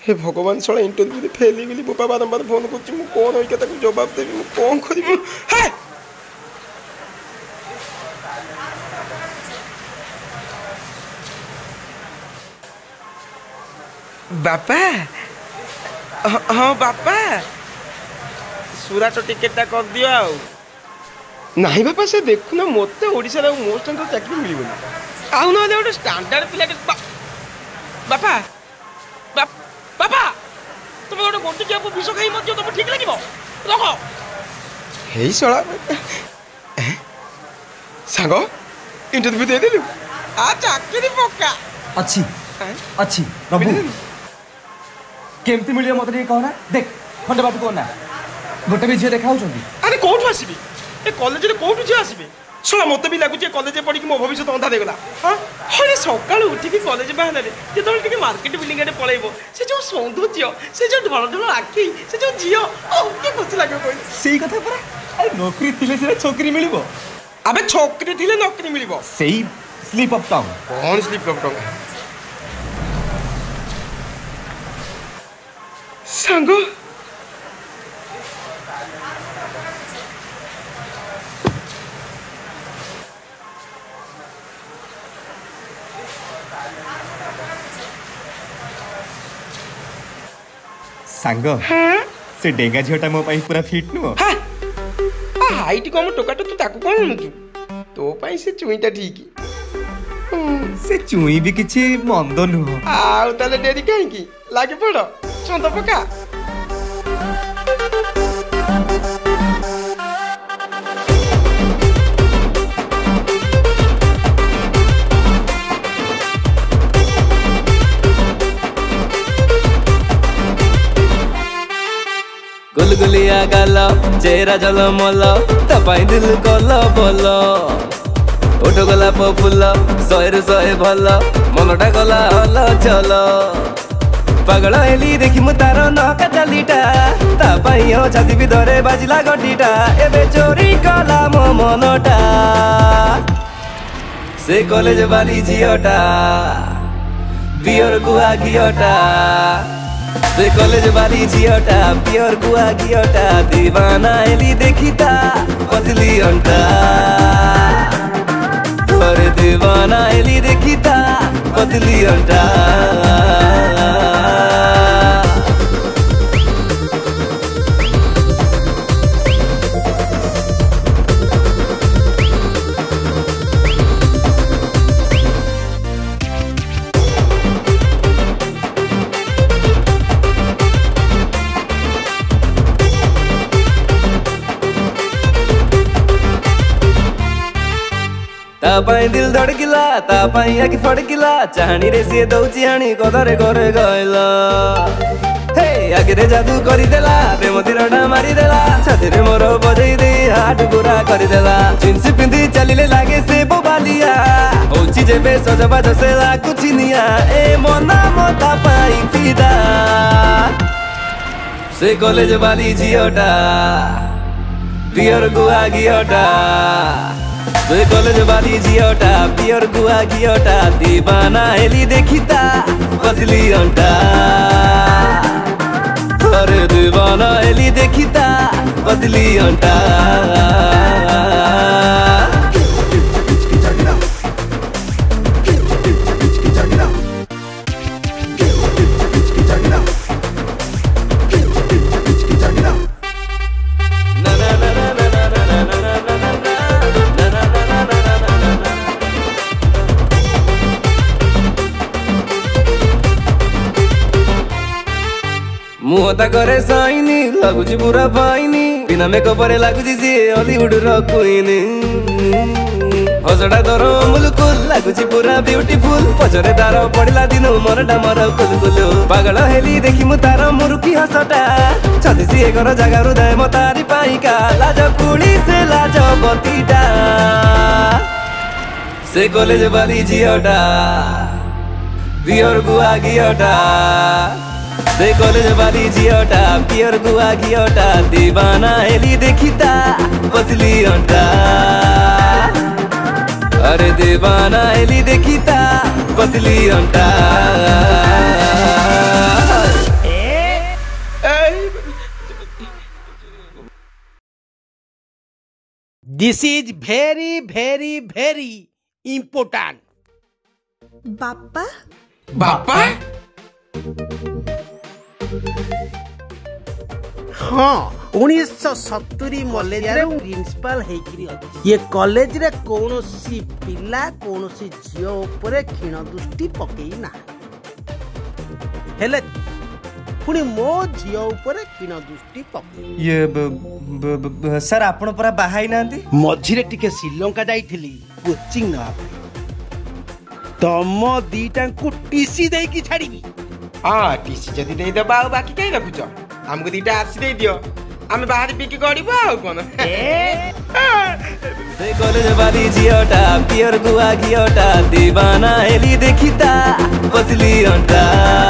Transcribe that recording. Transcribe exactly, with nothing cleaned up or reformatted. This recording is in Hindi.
हे भगवान साला इंटरव्यू फेल हो गली बापा बारंबार फोन कर कौन हो जवाब देवी मु कौन करी बापा हाँ बापा सुराट टिकेटा कर दियो आ नहीं बापा से देखुना मत ओडिशा मोस्ट चाकरी मिल आउ ना गोटे स्टांडर्ड पिला बापा बापा तुम गोटे गोटी क्या विष खाई मत तुम ठीक लगे रख हे शला सांग इंटरव्यू दे देलु आ चाकरी पक्का अच्छी अच्छी प्रभु केमती मिलियो मत नहीं कहना देख खंडे बात कहना गोटे भी झील देखा अरे कौटू आसबि ए कॉलेज रे कौटू झील आसबि शोला मत भी लगुच कॉलेज पढ़ी मो भविष्य अंधा देगला हाँ अरे सका उठिक कॉलेज बाहर जो मार्केट बिल्डिंग आड़े पलैब से जो सौंदर्य से जो ढल ढल आखि से जो झील के खुशी लगे कह सही कथा परा अरे नौकरी थिले से छोकरी मिलिबो अबे छोकरी थिले नौकरी मिलिबो सही स्लिप ऑफ टंग कौन स्लिप ऑफ टंग सांगो सांग से डेंगा झीटा मो पाई पूरा फिट नु हाइट कम टोकाटा तू ताकू कोन नु तो पाई से चुईटा ठीक से चुई भी किछि मंद नु आउ ताले डेरी काई की लागे पड़ो चंद पका गुलगुलिया गाल चेहरा जल मल तपाई दिल कल बोल ओठ गोलाप फुल शहे शहे भल मनटा गला हल चल पागल हेली देखी मु तार नका चालीटा तापाई छाती भितरे बाजिला गटीटा एबे चोरी कला मो मनटा से कॉलेज वाली झीटा पियर गुआ घियटा से कॉलेज वाली झीटा पियर गुआ घियटा दीवाना हेली देखीता पतली अंटा अरे दीवाना हेली देखीता पतली अंटा तापाई दिल धड़किला तापाई आखि फड़किला चाहनी रे सी दौची हाणी कदरे घरे गइला हे आगे रे जादू करी देला प्रेम तीरटा मारी देला छाती रे मोर बजई दे हाथ पूरा करी देला जींस पिंदी चलिले लागे से बोबालिया होची जेबे सजबाज से लागु चिनिया ए मना मता पाई फिदा से कॉलेज वाली झीटा पियर गुआ घियटा से कॉलेज वाली झीटा पियर गुआ घियटा दीवाना हेली देखीता पतली अंटा अरे दीवाना हेली देखीता पतली अंटा मुहता करे साइनी लगुची पूरा फाइनी बिना मेकअप रे लगुची सी हॉलीवुड रो क्वीन हसड़ा तोर मुलकुल लगुची पूरा ब्यूटीफुल पछरे तार पड़िला दिन मनटा मर कुलकुल पागल हेली देखी मु तार मुरुकी हसटा छदी सी एकर जगह हृदय म तारी पाइका लाज कुली से लाज बतीटा से कॉलेज वाली झीटा पियर गुआ घियटा से कॉलेज वाली झीटा पियर गुआ घियटा दीवाना हेली देखीता पतली अंटा अरे दीवाना हेली देखीता पतली अंटा this is very very very important. बापा बापा हाँ उन्नीस सत्तरी मसीह प्रिंसिपल ये कॉलेज रे कौनसी पिला कौनसी झियो उपरे क्षीण दृष्टि पकई ना हेले पुणी मो झियो उपरे क्षीण दृष्टि पकई। ये ब, ब, ब, ब, सर आपण परा बाहाई नांती मझिरे टिके श्रीलंका जाइथिली कोचिंग ना तम दीटा को टीसी दे की छाड़ी। हाँ टीसी जदी दे दबा आ बाकी कहीं रखुछ हमको दीटा आसी दे दियो आमे बाहर पीकी गड़ीबो आ कोन से कॉलेज वाली झियोटा पियर गुआ घियोटा दीवाना हेली देखिता पतली अंटा